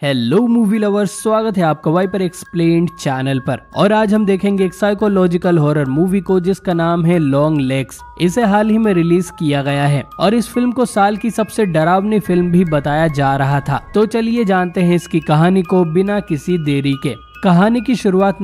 Hello movie lovers, स्वागत है आपका वाइपर एक्सप्लेन्ड चैनल पर। और आज हम देखेंगे एक साइकोलॉजिकल हॉरर मूवी को जिसका नाम है लॉन्ग लेग्स। इसे हाल ही में रिलीज किया गया है और इस फिल्म को साल की सबसे डरावनी फिल्म भी बताया जा रहा था। तो चलिए जानते हैं इसकी कहानी को बिना किसी देरी के। कहानी की शुरुआत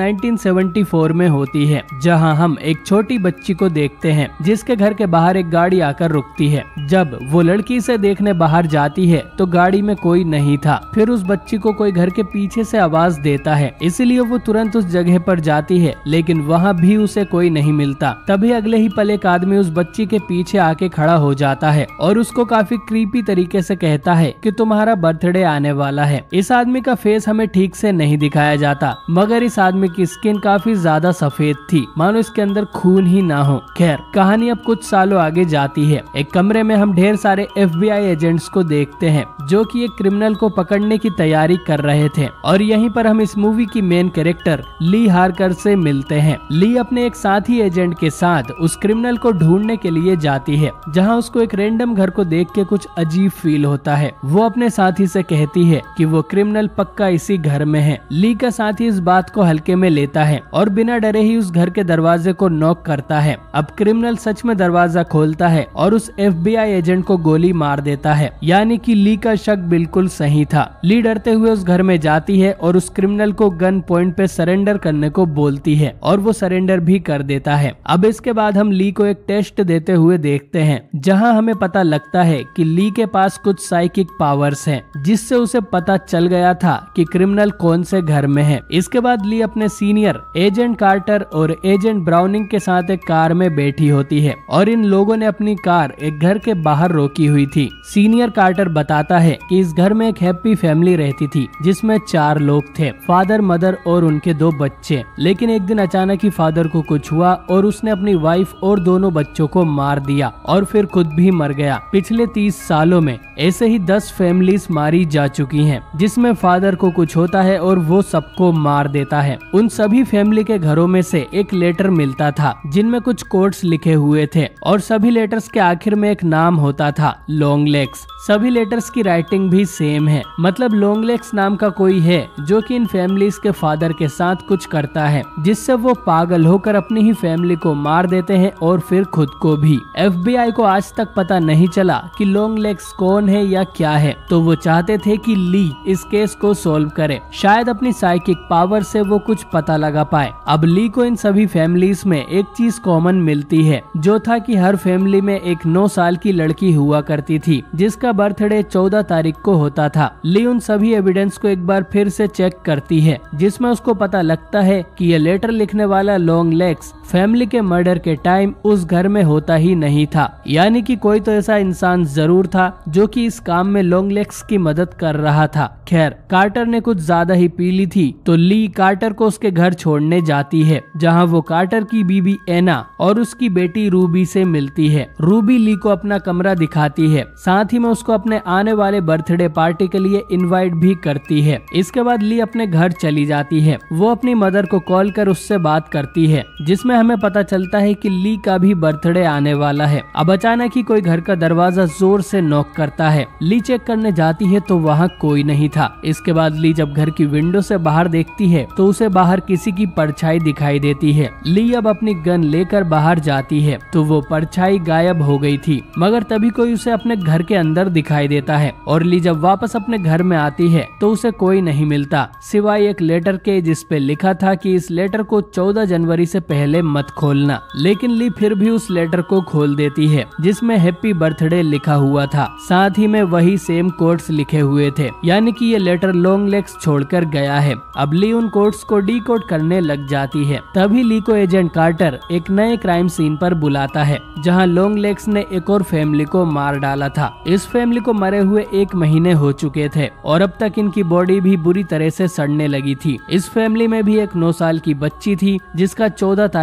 1974 में होती है, जहां हम एक छोटी बच्ची को देखते हैं जिसके घर के बाहर एक गाड़ी आकर रुकती है। जब वो लड़की इसे देखने बाहर जाती है तो गाड़ी में कोई नहीं था। फिर उस बच्ची को कोई घर के पीछे से आवाज देता है, इसलिए वो तुरंत उस जगह पर जाती है, लेकिन वहाँ भी उसे कोई नहीं मिलता। तभी अगले ही पल एक आदमी उस बच्ची के पीछे आके खड़ा हो जाता है और उसको काफी क्रीपी तरीके से कहता है कि तुम्हारा बर्थडे आने वाला है। इस आदमी का फेस हमें ठीक से नहीं दिखाया जाता, मगर इस आदमी की स्किन काफी ज्यादा सफेद थी, मानो इसके अंदर खून ही ना हो। खैर, कहानी अब कुछ सालों आगे जाती है। एक कमरे में हम ढेर सारे FBI एजेंट्स को देखते हैं जो कि एक क्रिमिनल को पकड़ने की तैयारी कर रहे थे। और यहीं पर हम इस मूवी की मेन कैरेक्टर ली हार्कर से मिलते हैं। ली अपने एक साथी एजेंट के साथ उस क्रिमिनल को ढूंढने के लिए जाती है, जहाँ उसको एक रैंडम घर को देख के कुछ अजीब फील होता है। वो अपने साथी से कहती है कि वो क्रिमिनल पक्का इसी घर में है। ली का साथी इस बात को हल्के में लेता है और बिना डरे ही उस घर के दरवाजे को नॉक करता है। अब क्रिमिनल सच में दरवाजा खोलता है और उस FBI एजेंट को गोली मार देता है, यानी कि ली का शक बिल्कुल सही था। ली डरते हुए उस घर में जाती है और उस क्रिमिनल को गन पॉइंट पे सरेंडर करने को बोलती है और वो सरेंडर भी कर देता है। अब इसके बाद हम ली को एक टेस्ट देते हुए देखते हैं, जहां हमें पता लगता है कि ली के पास कुछ साइकिक पावर्स हैं, जिससे उसे पता चल गया था कि क्रिमिनल कौन से घर में है। इसके बाद ली अपने सीनियर एजेंट कार्टर और एजेंट ब्राउनिंग के साथ एक कार में बैठी होती है और इन लोगों ने अपनी कार एक घर के बाहर रोकी हुई थी। सीनियर कार्टर बताता है कि इस घर में एक हैप्पी फैमिली रहती थी जिसमें 4 लोग थे, फादर, मदर और उनके 2 बच्चे। लेकिन एक दिन अचानक ही फादर को कुछ हुआ और उसने अपनी वाइफ और दोनों बच्चों को मार दिया और फिर खुद भी मर गया। पिछले 30 सालों में ऐसे ही 10 फैमिलीज मारी जा चुकी हैं, जिसमें फादर को कुछ होता है और वो सबको मार देता है। उन सभी फैमिली के घरों में से एक लेटर मिलता था जिनमें कुछ कोट्स लिखे हुए थे और सभी लेटर्स के आखिर में एक नाम होता था, लॉन्ग लेग्स। सभी लेटर्स की राइटिंग भी सेम है, मतलब लॉन्ग लेग्स नाम का कोई है जो कि इन फैमिलीज के फादर के साथ कुछ करता है, जिससे वो पागल होकर अपनी ही फैमिली को मार देते हैं और फिर खुद को भी। FBI को आज तक पता नहीं चला कि लॉन्ग लेग्स कौन है या क्या है, तो वो चाहते थे कि ली इस केस को सॉल्व करे, शायद अपनी साइकिक पावर से वो कुछ पता लगा पाए। अब ली को इन सभी फैमिलीज में एक चीज कॉमन मिलती है, जो था कि हर फैमिली में एक 9 साल की लड़की हुआ करती थी जिसका बर्थडे 14 तारीख को होता था। ली उन सभी एविडेंस को एक बार फिर से चेक करती है, जिसमें उसको पता लगता है कि ये लेटर लिखने वाला लॉन्ग लेग्स फैमिली के मर्डर के टाइम उस घर में होता ही नहीं था, यानी कि कोई तो ऐसा इंसान जरूर था जो कि इस काम में लॉन्ग लेग्स की मदद कर रहा था। खैर, कार्टर ने कुछ ज्यादा ही पी ली थी तो ली कार्टर को उसके घर छोड़ने जाती है, जहां वो कार्टर की बीबी एना और उसकी बेटी रूबी से मिलती है। रूबी ली को अपना कमरा दिखाती है, साथ ही में उसको अपने आने वाले बर्थडे पार्टी के लिए इनवाइट भी करती है। इसके बाद ली अपने घर चली जाती है। वो अपनी मदर को कॉल कर उससे बात करती है, जिसमें हमें पता चलता है कि ली का भी बर्थडे आने वाला है। अब अचानक ही कोई घर का दरवाजा जोर से नॉक करता है। ली चेक करने जाती है तो वहाँ कोई नहीं था। इसके बाद ली जब घर की विंडो से बाहर देखती है तो उसे बाहर किसी की परछाई दिखाई देती है। ली अब अपनी गन लेकर बाहर जाती है तो वो परछाई गायब हो गई थी, मगर तभी कोई उसे अपने घर के अंदर दिखाई देता है और ली जब वापस अपने घर में आती है तो उसे कोई नहीं मिलता सिवाय एक लेटर के, जिसपे लिखा था कि इस लेटर को 14 जनवरी से पहले मत खोलना। लेकिन ली फिर भी उस लेटर को खोल देती है जिसमें हैप्पी बर्थडे लिखा हुआ था, साथ ही में वही सेम कोड्स लिखे हुए थे, यानी कि ये लेटर लॉन्ग लेग्स छोड़कर गया है। अब ली उन कोड्स को डीकोड करने लग जाती है। तभी ली को एजेंट कार्टर एक नए क्राइम सीन पर बुलाता है, जहां लॉन्ग लेग्स ने एक और फैमिली को मार डाला था। इस फैमिली को मरे हुए 1 महीने हो चुके थे और अब तक इनकी बॉडी भी बुरी तरह से सड़ने लगी थी। इस फैमिली में भी एक 9 साल की बच्ची थी जिसका 14 तारीख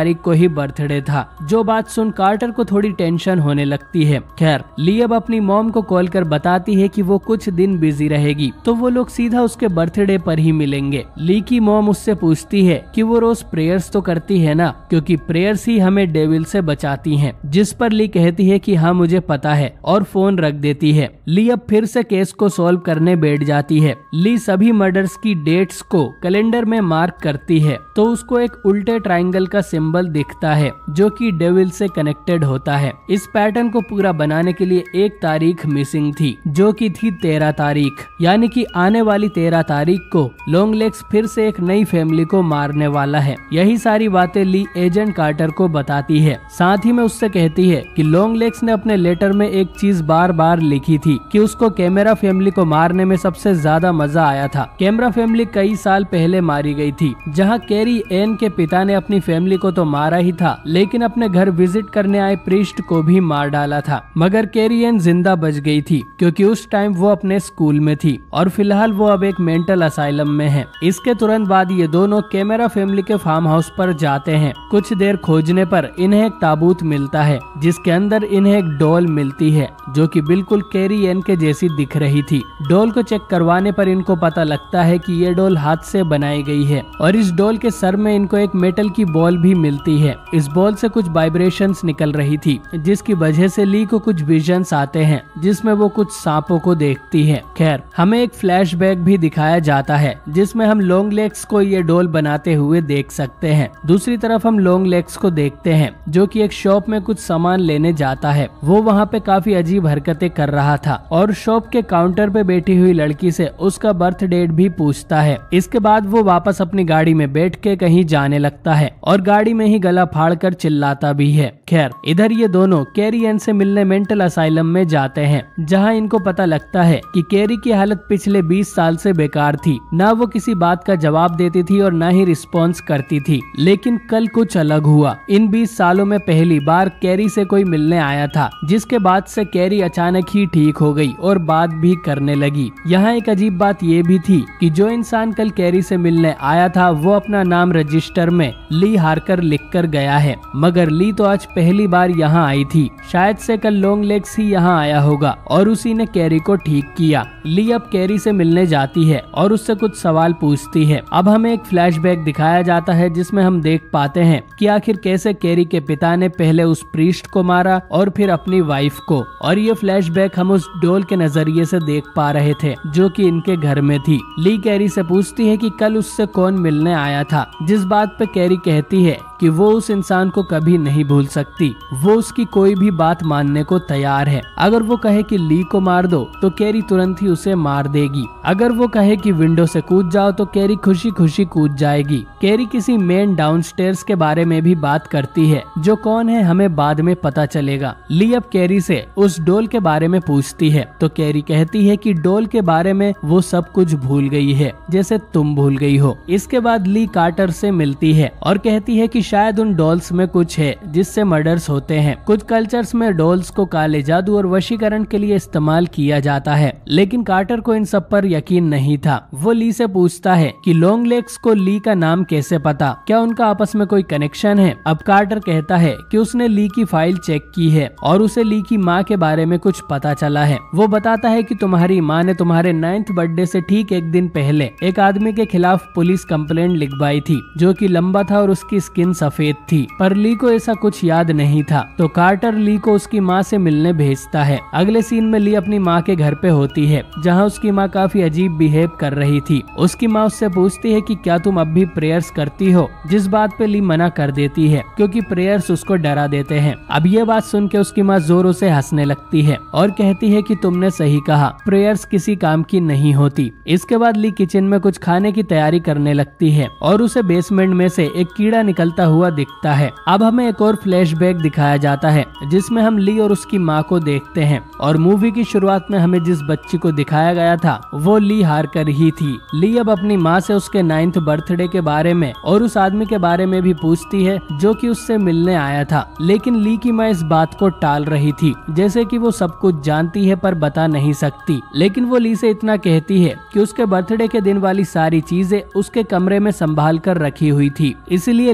तारीख को ही बर्थडे था। जो बात सुन कार्टर को थोड़ी टेंशन होने लगती है। खैर ली अब अपनी मॉम को कॉल कर बताती है कि वो कुछ दिन बिजी रहेगी, तो वो लोग सीधा उसके बर्थडे पर ही मिलेंगे। ली की मॉम उससे पूछती है कि वो रोज प्रेयर्स तो करती है ना, क्योंकि प्रेयर्स ही हमें डेविल से बचाती हैं। जिस पर ली कहती है कि हाँ मुझे पता है, और फोन रख देती है। ली अब फिर से केस को सॉल्व करने बैठ जाती है। ली सभी मर्डर्स की डेट्स को कैलेंडर में मार्क करती है, तो उसको एक उल्टे ट्रायंगल का सिंबल दिखता है जो कि डेविल से कनेक्टेड होता है। इस पैटर्न को पूरा बनाने के लिए एक तारीख मिसिंग थी, जो कि थी 13 तारीख, यानी कि आने वाली 13 तारीख को लॉन्ग लेग्स फिर से एक नई फैमिली को मारने वाला है। यही सारी बातें ली एजेंट कार्टर को बताती है। साथ ही में उससे कहती है कि लॉन्ग लेग्स ने अपने लेटर में एक चीज बार बार लिखी थी कि उसको कैमरा फैमिली को मारने में सबसे ज्यादा मजा आया था। कैमरा फैमिली कई साल पहले मारी गई थी, जहाँ कैरी एन के पिता ने अपनी फैमिली को तो मारा ही था, लेकिन अपने घर विजिट करने आए प्रीस्ट को भी मार डाला था। मगर कैरी एन जिंदा बच गई थी, क्योंकि उस टाइम वो अपने स्कूल में थी और फिलहाल वो अब एक मेंटल असाइलम में है। इसके तुरंत बाद ये दोनों कैमरा फैमिली के फार्म हाउस पर जाते हैं। कुछ देर खोजने पर इन्हें एक ताबूत मिलता है, जिसके अंदर इन्हें एक डॉल मिलती है जो कि बिल्कुल कैरी एन के जैसी दिख रही थी। डॉल को चेक करवाने पर इनको पता लगता है कि ये डॉल हाथ से बनाई गई है, और इस डॉल के सर में इनको एक मेटल की बॉल भी मिलती है। इस बॉल से कुछ वाइब्रेशंस निकल रही थी, जिसकी वजह से ली को कुछ विजन्स आते हैं, जिसमें वो कुछ सांपों को देखती है। खैर हमें एक फ्लैशबैक भी दिखाया जाता है, जिसमें हम लॉन्ग लेग्स को ये डॉल बनाते हुए देख सकते हैं। दूसरी तरफ हम लॉन्ग लेग्स को देखते हैं, जो कि एक शॉप में कुछ सामान लेने जाता है। वो वहाँ पे काफी अजीब हरकतें कर रहा था, और शॉप के काउंटर पे बैठी हुई लड़की से उसका बर्थ डेट भी पूछता है। इसके बाद वो वापस अपनी गाड़ी में बैठ के कहीं जाने लगता है, और गाड़ी में ही गला फाड़ कर चिल्लाता भी है। खैर इधर ये दोनों कैरी एन से मिलने मेंटल असाइलम में जाते हैं, जहाँ इनको पता लगता है कि कैरी की हालत पिछले 20 साल से बेकार थी। ना वो किसी बात का जवाब देती थी और ना ही रिस्पॉन्स करती थी। लेकिन कल कुछ अलग हुआ। इन 20 सालों में पहली बार कैरी से कोई मिलने आया था, जिसके बाद से कैरी अचानक ही ठीक हो गई और बात भी करने लगी। यहाँ एक अजीब बात ये भी थी कि जो इंसान कल कैरी से मिलने आया था वो अपना नाम रजिस्टर में ली हार्कर लिखकर गया है, मगर ली तो आज पहली बार यहाँ आई थी। शायद से कल लॉन्ग लेग्स ही यहाँ आया होगा और उसी ने कैरी को ठीक किया। ली अब कैरी से मिलने जाती है और उससे कुछ सवाल पूछती है। अब हमें एक फ्लैशबैक दिखाया जाता है, जिसमें हम देख पाते हैं कि आखिर कैसे कैरी के पिता ने पहले उस प्रीस्ट को मारा और फिर अपनी वाइफ को। और ये फ्लैशबैक हम उस डॉल के नजरिए से देख पा रहे थे, जो कि इनके घर में थी। ली कैरी से पूछती है कि कल उससे कौन मिलने आया था, जिस बात पे कैरी कहती है कि वो उस इंसान को कभी नहीं भूल सकती। वो उसकी कोई भी बात मानने को तैयार है। अगर वो कहे कि ली को मार दो तो कैरी तुरंत ही उसे मार देगी। अगर वो कहे कि विंडो से कूद जाओ तो कैरी खुशी खुशी कूद जाएगी। कैरी किसी मैन डाउनस्टेयर्स के बारे में भी बात करती है, जो कौन है हमें बाद में पता चलेगा। ली अब कैरी से उस डॉल के बारे में पूछती है, तो कैरी कहती है कि डॉल के बारे में वो सब कुछ भूल गई है, जैसे तुम भूल गई हो। इसके बाद ली कार्टर से मिलती है और कहती है कि शायद उन डॉल्स में कुछ है जिससे मर्डर्स होते हैं। कुछ कल्चर्स में डॉल्स को काले जादू और वशीकरण के लिए इस्तेमाल किया जाता है, लेकिन कार्टर को इन सब पर यकीन नहीं था। वो ली से पूछता है कि लॉन्ग लेग्स को ली का नाम कैसे पता, क्या उनका आपस में कोई कनेक्शन है। अब कार्टर कहता है कि उसने ली की फाइल चेक की है और उसे ली की माँ के बारे में कुछ पता चला है। वो बताता है कि तुम्हारी माँ ने तुम्हारे 9th बर्थडे से ठीक एक दिन पहले एक आदमी के खिलाफ पुलिस कंप्लेंट लिखवाई थी, जो कि लंबा था और उसकी स्किन सफेद थी, पर ली को ऐसा कुछ याद नहीं था। तो कार्टर ली को उसकी माँ से मिलने भेजता है। अगले सीन में ली अपनी माँ के घर पे होती है, जहाँ उसकी माँ काफी अजीब बिहेव कर रही थी। उसकी माँ उससे पूछती है कि क्या तुम अब भी प्रेयर्स करती हो, जिस बात पे ली मना कर देती है, क्योंकि प्रेयर्स उसको डरा देते हैं। अब ये बात सुन के उसकी माँ जोरों से हंसने लगती है और कहती है कि तुमने सही कहा, प्रेयर्स किसी काम की नहीं होती। इसके बाद ली किचन में कुछ खाने की तैयारी करने लगती है और उसे बेसमेंट में से एक कीड़ा निकलता हुआ दिखता है। अब हमें एक और फ्लैशबैक दिखाया जाता है, जिसमें हम ली और उसकी माँ को देखते हैं, और मूवी की शुरुआत में हमें जिस बच्ची को दिखाया गया था वो ली हार्कर ही थी। ली अब अपनी माँ से उसके 9th बर्थडे के बारे में और उस आदमी के बारे में भी पूछती है जो कि उससे मिलने आया था, लेकिन ली की माँ इस बात को टाल रही थी, जैसे कि वो सब कुछ जानती है पर बता नहीं सकती। लेकिन वो ली से इतना कहती है कि उसके बर्थडे के दिन वाली सारी चीजें उसके कमरे में संभाल कर रखी हुई थी, इसलिए ली अपने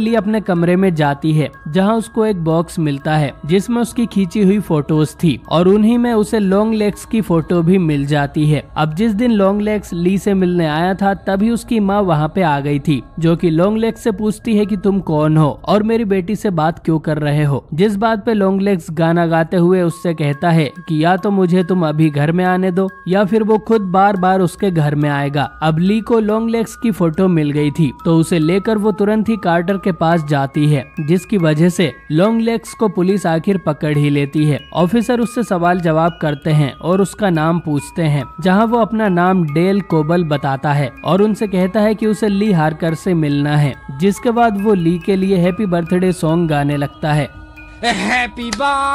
कमरे में जाती है जहां उसको एक बॉक्स मिलता है जिसमें उसकी खींची हुई फोटोज थी और उन्हीं में उसे लॉन्ग लेग्स की फोटो भी मिल जाती है। अब जिस दिन लॉन्ग लेग्स ली से मिलने आया था तभी उसकी माँ वहाँ पे आ गई थी, जो कि लॉन्ग लेग्स से पूछती है कि तुम कौन हो और मेरी बेटी से बात क्यों कर रहे हो। जिस बात पे लॉन्ग लेग्स गाना गाते हुए उससे कहता है कि या तो मुझे तुम अभी घर में आने दो या फिर वो खुद बार बार उसके घर में आएगा। अब ली को लॉन्ग लेग्स की फोटो मिल गई थी तो उसे लेकर वो तुरंत ही कार्टर के पास जाती है, जिसकी वजह से लॉन्ग लेग्स को पुलिस आखिर पकड़ ही लेती है। ऑफिसर उससे सवाल जवाब करते हैं और उसका नाम पूछते हैं, जहां वो अपना नाम डेल कोबल बताता है और उनसे कहता है कि उसे ली हार्कर से मिलना है। जिसके बाद वो ली के लिए हैप्पी बर्थडे सॉन्ग गाने लगता है। Happy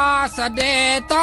birthday to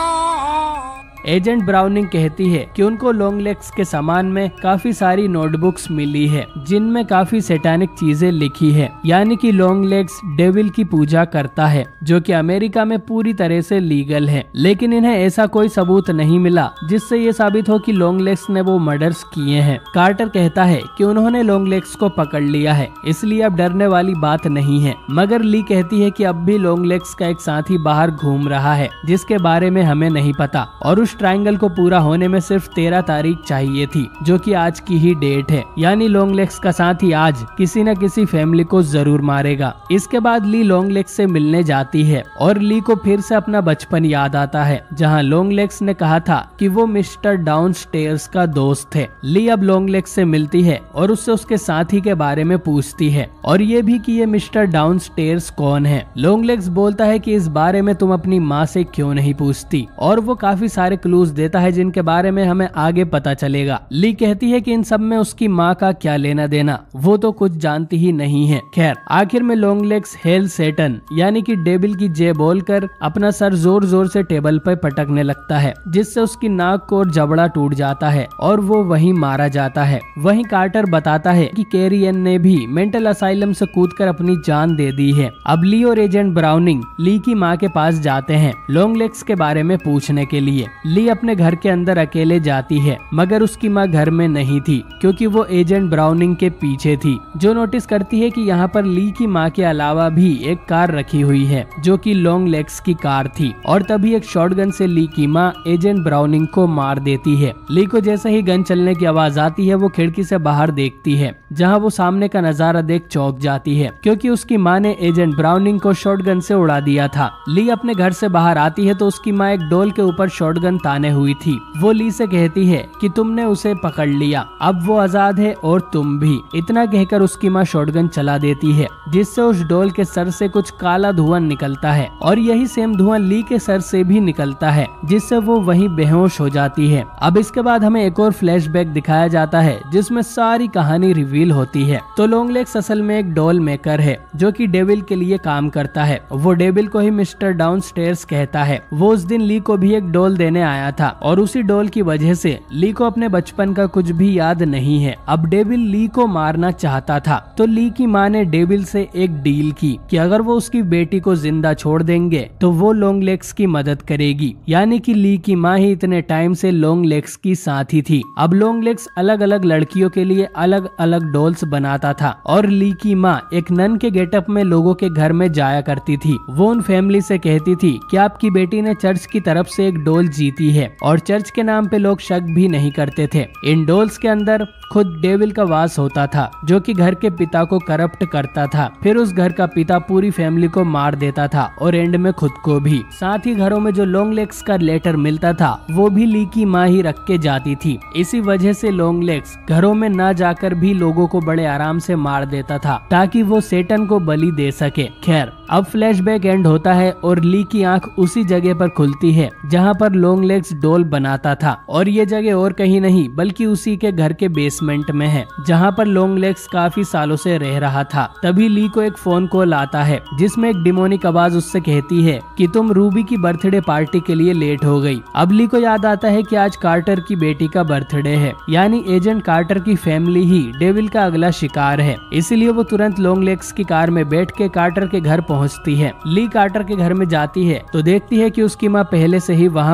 you. Agent Browning कहती है कि उनको लॉन्ग लेग्स के सामान में काफी सारी नोटबुक्स मिली है जिनमें काफी सैटानिक चीजें लिखी है, यानी कि लॉन्ग लेग्स डेविल की पूजा करता है, जो कि अमेरिका में पूरी तरह से लीगल है। लेकिन इन्हें ऐसा कोई सबूत नहीं मिला जिससे ये साबित हो कि लॉन्ग लेग्स ने वो मर्डर्स किए हैं। कार्टर कहता है कि उन्होंने लॉन्ग लेग्स को पकड़ लिया है, इसलिए अब डरने वाली बात नहीं है। मगर ली कहती है कि अब भी लॉन्ग लेग्स का एक साथी बाहर घूम रहा है जिसके बारे में हमें नहीं पता और उस ट्रायंगल को पूरा होने में सिर्फ 13 तारीख चाहिए थी, जो कि आज की ही डेट है। यानी लॉन्ग लेग्स का साथी आज किसी न किसी फैमिली को जरूर मारेगा। इसके बाद ली लॉन्ग लेग्स से मिलने जाती है और ली को फिर से अपना बचपन याद आता है, जहां लॉन्ग लेग्स ने कहा था कि वो मिस्टर डाउनस्टेयर्स का दोस्त है। ली अब लॉन्ग लेग्स से मिलती है और उससे उसके साथी के बारे में पूछती है और ये भी कि ये मिस्टर डाउनस्टेयर्स कौन है। लॉन्ग लेग्स बोलता है कि इस बारे में तुम अपनी माँ से क्यों नहीं पूछती, और वो काफी सारे क्लूज देता है जिनके बारे में हमें आगे पता चलेगा। ली कहती है कि इन सब में उसकी माँ का क्या लेना देना, वो तो कुछ जानती ही नहीं है। खैर आखिर में लॉन्ग लेग्स हेल सेटन यानी कि डेविल की जय बोलकर अपना सर जोर जोर से टेबल पर पटकने लगता है, जिससे उसकी नाक और जबड़ा टूट जाता है और वो वहीं मारा जाता है। वहीं कार्टर बताता है कि कैरियन ने भी मेंटल असाइलम से कूदकर अपनी जान दे दी है। अब ली और एजेंट ब्राउनिंग ली की माँ के पास जाते हैं लॉन्ग लेग्स के बारे में पूछने के लिए। ली अपने घर के अंदर अकेले जाती है, मगर उसकी माँ घर में नहीं थी क्योंकि वो एजेंट ब्राउनिंग के पीछे थी, जो नोटिस करती है कि यहाँ पर ली की माँ के अलावा भी एक कार रखी हुई है जो कि लॉन्ग लेग्स की कार थी। और तभी एक शॉटगन से ली की माँ एजेंट ब्राउनिंग को मार देती है। ली को जैसे ही गन चलने की आवाज आती है वो खिड़की से बाहर देखती है, जहाँ वो सामने का नजारा देख चौंक जाती है क्योंकि उसकी माँ ने एजेंट ब्राउनिंग को शॉटगन से उड़ा दिया था। ली अपने घर से बाहर आती है तो उसकी माँ एक डोल के ऊपर शॉटगन ताने हुई थी। वो ली से कहती है कि तुमने उसे पकड़ लिया, अब वो आजाद है और तुम भी। इतना कहकर उसकी माँ शॉटगन चला देती है, जिससे उस डोल के सर से कुछ काला धुआं निकलता है और यही सेम धुआं ली के सर से भी निकलता है, जिससे वो वहीं बेहोश हो जाती है। अब इसके बाद हमें एक और फ्लैशबैक दिखाया जाता है जिसमें सारी कहानी रिवील होती है। तो लॉन्ग लेग्स असल में एक डॉल मेकर है जो कि डेविल के लिए काम करता है। वो डेविल को ही मिस्टर डाउनस्टेयर्स कहता है। वो उस दिन ली को भी एक डॉल देने आया था और उसी डॉल की वजह से ली को अपने बचपन का कुछ भी याद नहीं है। अब डेविल ली को मारना चाहता था तो ली की माँ ने डेविल से एक डील की कि अगर वो उसकी बेटी को जिंदा छोड़ देंगे तो वो लॉन्ग लेग्स की मदद करेगी। यानी कि ली की माँ ही इतने टाइम से लॉन्ग लेग्स की साथी थी। अब लॉन्ग लेग्स अलग अलग लड़कियों के लिए अलग अलग डॉल्स बनाता था और ली की माँ एक नन के गेटअप में लोगों के घर में जाया करती थी। वो उन फैमिली से कहती थी कि आपकी बेटी ने चर्च की तरफ से एक डॉल जीती है, और चर्च के नाम पे लोग शक भी नहीं करते थे। इन डॉल्स के अंदर खुद डेविल का वास होता था जो कि घर के पिता को करप्ट करता था। फिर उस घर का पिता पूरी फैमिली को मार देता था और एंड में खुद को भी। साथ ही घरों में जो लॉन्ग लेग्स का लेटर मिलता था वो भी ली की माँ ही रख के जाती थी। इसी वजह से लॉन्ग लेग्स घरों में ना जाकर भी लोगों को बड़े आराम से मार देता था ताकि वो सेटन को बलि दे सके। खैर अब फ्लैशबैक एंड होता है और ली की आंख उसी जगह पर खुलती है जहाँ पर लॉन्ग लेग्स डॉल बनाता था, और ये जगह और कहीं नहीं बल्कि उसी के घर के बेसमेंट में है जहाँ पर लॉन्ग लेग्स काफी सालों से रह रहा था। तभी ली को एक फोन कॉल आता है जिसमें एक डिमोनिक आवाज उससे कहती है कि तुम रूबी की बर्थडे पार्टी के लिए लेट हो गई। अब ली को याद आता है कि आज कार्टर की बेटी का बर्थडे है, यानी एजेंट कार्टर की फैमिली ही डेविल का अगला शिकार है। इसलिए वो तुरंत लॉन्ग लेग्स की कार में बैठ के कार्टर के घर पहुंचती है। ली कार्टर के घर में जाती है तो देखती है कि उसकी माँ पहले से ही वहाँ मौजूद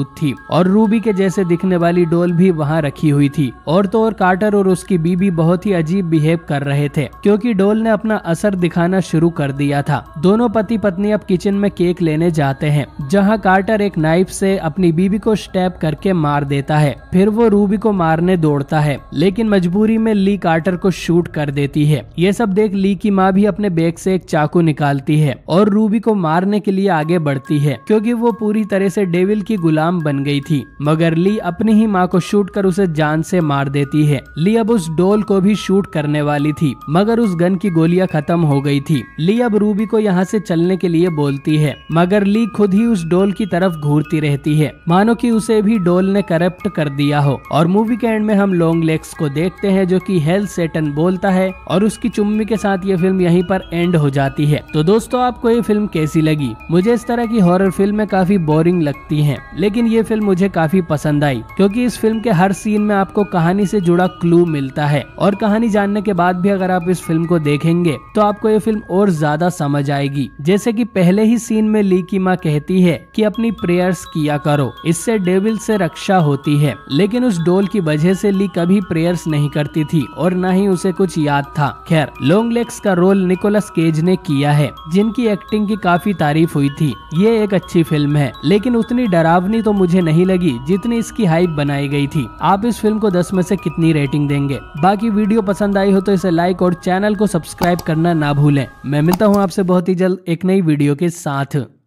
मौजूद थी और रूबी के जैसे दिखने वाली डॉल भी वहाँ रखी हुई थी। और तो और कार्टर और उसकी बीबी बहुत ही अजीब बिहेव कर रहे थे क्योंकि डॉल ने अपना असर दिखाना शुरू कर दिया था। दोनों पति पत्नी अब किचन में केक लेने जाते हैं जहाँ कार्टर एक नाइफ से अपनी बीबी को स्टैब करके मार देता है। फिर वो रूबी को मारने दौड़ता है लेकिन मजबूरी में ली कार्टर को शूट कर देती है। ये सब देख ली की माँ भी अपने बैग से एक चाकू निकालती है और रूबी को मारने के लिए आगे बढ़ती है क्योंकि वो पूरी तरह से डेविल की गुलाम बन गई थी। मगर ली अपनी ही माँ को शूट कर उसे जान से मार देती है। ली अब उस डॉल को भी शूट करने वाली थी मगर उस गन की गोलियां खत्म हो गई थी। ली अब रूबी को यहाँ से चलने के लिए बोलती है मगर ली खुद ही उस डॉल की तरफ घूरती रहती है मानो कि उसे भी डॉल ने करप्ट कर दिया हो। और मूवी के एंड में हम लॉन्ग लेग्स को देखते हैं जो कि हेल सेटन बोलता है और उसकी चुम्मी के साथ ये फिल्म यहीं पर एंड हो जाती है। तो दोस्तों आपको ये फिल्म कैसी लगी? मुझे इस तरह की हॉरर फिल्में काफी बोरिंग लगती हैं लेकिन ये फिल्म मुझे काफी पसंद आई क्योंकि इस फिल्म के हर सीन में आपको कहानी से जुड़ा क्लू मिलता है और कहानी जानने के बाद भी अगर आप इस फिल्म को देखेंगे तो आपको ये फिल्म और ज्यादा समझ आएगी। जैसे कि पहले ही सीन में ली की माँ कहती है कि अपनी प्रेयर्स किया करो, इससे डेविल से रक्षा होती है। लेकिन उस डॉल की वजह से ली कभी प्रेयर्स नहीं करती थी और न ही उसे कुछ याद था। खैर लॉन्ग लेग्स का रोल निकोलस केज ने किया है जिनकी एक्टिंग की काफी तारीफ हुई थी। ये एक अच्छी फिल्म है लेकिन उतनी डरावनी तो मुझे नहीं लगी जितनी इसकी हाइप बनाई गई थी। आप इस फिल्म को 10 में से कितनी रेटिंग देंगे? बाकी वीडियो पसंद आई हो तो इसे लाइक और चैनल को सब्सक्राइब करना ना भूलें। मैं मिलता हूँ आपसे बहुत ही जल्द एक नई वीडियो के साथ।